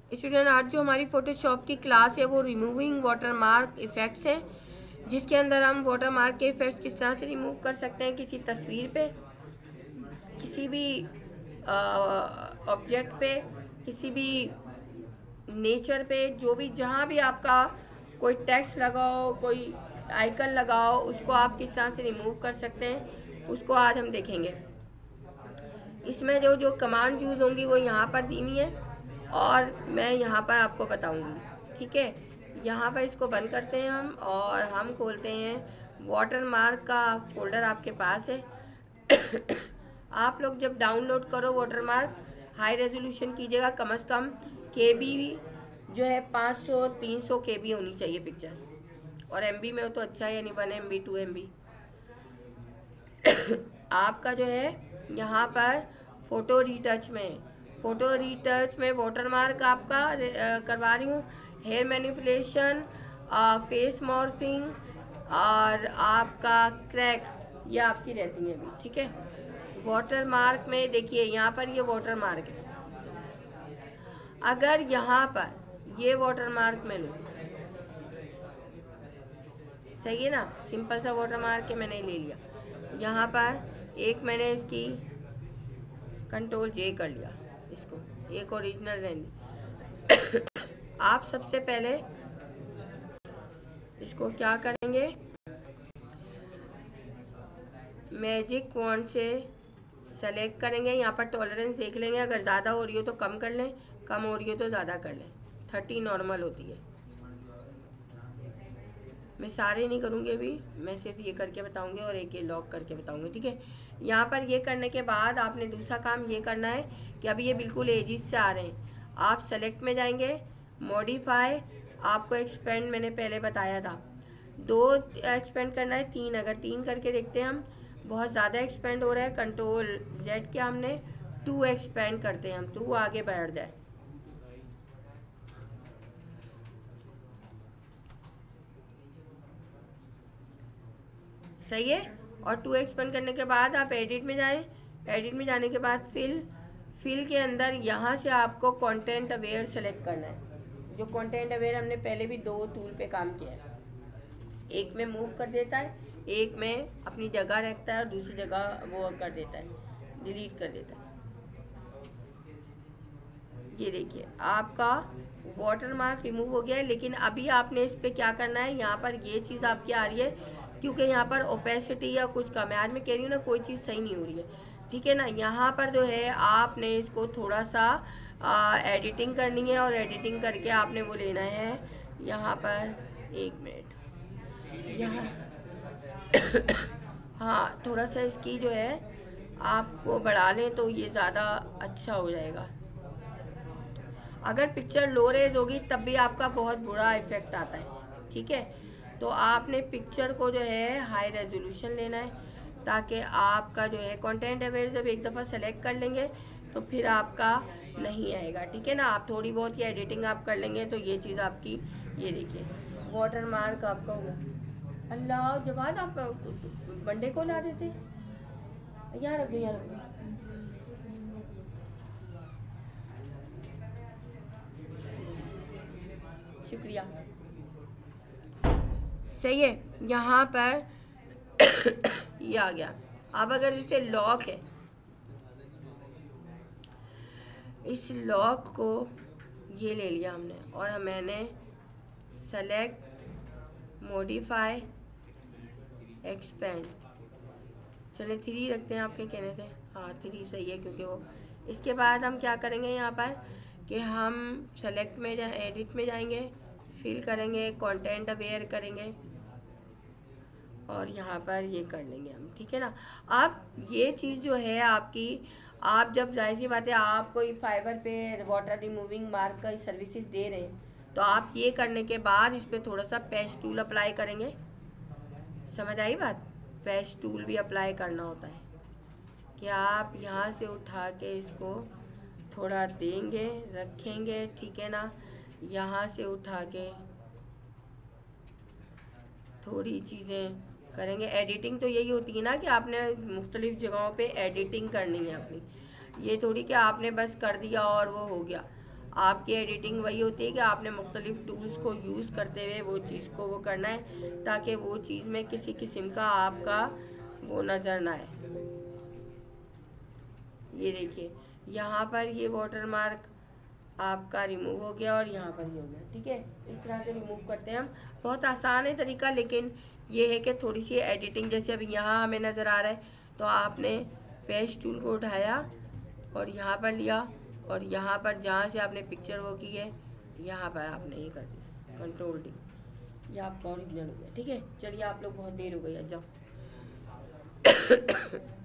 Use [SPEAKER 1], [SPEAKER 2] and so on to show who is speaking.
[SPEAKER 1] Student, आज जो हमारी फ़ोटोशॉप की क्लास है वो रिमूविंग वाटरमार्क इफ़ेक्ट्स है, जिसके अंदर हम वाटरमार्क के इफ़ेक्ट्स किस तरह से रिमूव कर सकते हैं किसी तस्वीर पे, किसी भी ऑब्जेक्ट पे, किसी भी नेचर पे, जो भी जहाँ भी आपका कोई टेक्स्ट लगाओ, कोई आइकन लगाओ, उसको आप किस तरह से रिमूव कर सकते हैं, उसको आज हम देखेंगे। इसमें जो जो कमांड यूज़ होंगी वो यहाँ पर दी हुई है और मैं यहाँ पर आपको बताऊँगी। ठीक है, यहाँ पर इसको बंद करते हैं हम और हम खोलते हैं वाटर मार्क का फोल्डर आपके पास है। आप लोग जब डाउनलोड करो वाटर मार्क, हाई रेजोल्यूशन कीजिएगा, कम से कम KB जो है 500 300 KB होनी चाहिए पिक्चर, और MB में हो तो अच्छा है, यानी 1 MB 2 MB। आपका जो है यहाँ पर फ़ोटो रीटच में वाटरमार्क आपका करवा रही हूँ। हेयर मैनिपुलेशन, फेस मॉर्फिंग और आपका क्रैक, ये आपकी रहती है अभी। ठीक है, वाटरमार्क में देखिए यहाँ पर ये वाटरमार्क है। अगर यहाँ पर ये वाटरमार्क में लूँ, सही है ना, सिंपल सा वाटरमार्क है, मैंने ले लिया। यहाँ पर एक मैंने इसकी Ctrl+J कर लिया, इसको एक ओरिजिनल रहने। आप सबसे पहले इसको क्या करेंगे, मैजिक वॉन्ड से सेलेक्ट करेंगे। यहाँ पर टॉलरेंस देख लेंगे, अगर ज़्यादा हो रही हो तो कम कर लें, कम हो रही हो तो ज़्यादा कर लें। 30 नॉर्मल होती है। मैं सारे नहीं करूँगी अभी, मैं सिर्फ ये करके बताऊँगी और एक ये लॉक करके बताऊँगी। ठीक है, यहाँ पर ये करने के बाद आपने दूसरा काम ये करना है कि अभी ये बिल्कुल एजिस से आ रहे हैं। आप सेलेक्ट में जाएंगे, मॉडिफाई, आपको एक्सपेंड मैंने पहले बताया था 2 एक्सपेंड करना है, 3। अगर 3 करके देखते हैं हम, बहुत ज़्यादा एक्सपेंड हो रहा है, Ctrl+Z किया हमने, 2 एक्सपेंड करते हैं हम, 2 आगे बढ़ जाए। सही है, और 2 एक्सपेंड करने के बाद आप एडिट में जाएं। एडिट में जाने के बाद फिल के अंदर यहाँ से आपको कंटेंट अवेयर सेलेक्ट करना है। जो कंटेंट अवेयर हमने पहले भी 2 टूल पे काम किया है, एक में मूव कर देता है, एक में अपनी जगह रखता है और दूसरी जगह वो कर देता है, डिलीट कर देता है। ये देखिए आपका वाटरमार्क रिमूव हो गया है। लेकिन अभी आपने इस पर क्या करना है, यहाँ पर ये चीज़ आपकी आ रही है क्योंकि यहाँ पर ओपेसिटी या कुछ कम है। आज मैं कह रही हूँ ना, कोई चीज़ सही नहीं हो रही है। ठीक है ना, यहाँ पर जो है आपने इसको थोड़ा सा एडिटिंग करनी है, और एडिटिंग करके आपने वो लेना है यहाँ पर, 1 मिनट यहाँ हाँ, थोड़ा सा इसकी जो है आपको बढ़ा लें तो ये ज़्यादा अच्छा हो जाएगा। अगर पिक्चर लो रेज होगी तब भी आपका बहुत बुरा इफेक्ट आता है। ठीक है, तो आपने पिक्चर को जो है हाई रेजोल्यूशन लेना है, ताकि आपका जो है कंटेंट अवेयर जब एक दफ़ा सेलेक्ट कर लेंगे तो फिर आपका नहीं आएगा। ठीक है ना, आप थोड़ी बहुत ही एडिटिंग आप कर लेंगे तो ये चीज़ आपकी, ये देखिए वाटरमार्क आपका होगा। अल्लाह, जवान आप मंडे को ला देते, यहाँ रख दो, यहाँ रख दो। शुक्रिया। सही है, यहाँ पर ये आ गया। अब अगर इसे लॉक है, इस लॉक को ये ले लिया हमने और मैंने सेलेक्ट, मॉडिफाई, एक्सपेंड, चले 3 रखते हैं आपके कहने से। हाँ, 3 सही है, क्योंकि वो, इसके बाद हम क्या करेंगे यहाँ पर कि हम सेलेक्ट में एडिट में जाएंगे, फिल करेंगे, कंटेंट अवेयर करेंगे और यहाँ पर ये कर लेंगे हम। ठीक है ना, अब ये चीज़ जो है आपकी, आप जब जाहिर सी बात है आप कोई फाइबर पे वाटर रिमूविंग मार्क का सर्विसेज दे रहे हैं, तो आप ये करने के बाद इस पर थोड़ा सा पेस्ट टूल अप्लाई करेंगे। समझ आई बात, पेस्ट टूल भी अप्लाई करना होता है कि आप यहाँ से उठा के इसको थोड़ा देंगे, रखेंगे। ठीक है ना, यहाँ से उठा के थोड़ी चीज़ें करेंगे। एडिटिंग तो यही होती है ना कि आपने मुख्तलिफ़ जगहों पे एडिटिंग करनी है अपनी, ये थोड़ी कि आपने बस कर दिया और वो हो गया। आपकी एडिटिंग वही होती है कि आपने मुख्तलिफ टूल्स को यूज़ करते हुए वो चीज़ को वो करना है, ताकि वो चीज़ में किसी किस्म का आपका वो नज़र ना आए। ये देखिए यहाँ पर ये वाटर मार्क आपका रिमूव हो गया और यहाँ पर ये हो गया। ठीक है, इस तरह से रिमूव करते हैं हम। बहुत आसान है तरीका, लेकिन ये है कि थोड़ी सी एडिटिंग, जैसे अभी यहाँ हमें नज़र आ रहा है तो आपने पेज टूल को उठाया और यहाँ पर लिया और यहाँ पर जहाँ से आपने पिक्चर वो की है यहाँ पर आपने ये कर दिया कंट्रोल डी, ये आपका ओरिजिनल हो गया। ठीक है, चलिए आप लोग बहुत देर हो गई है, जाओ।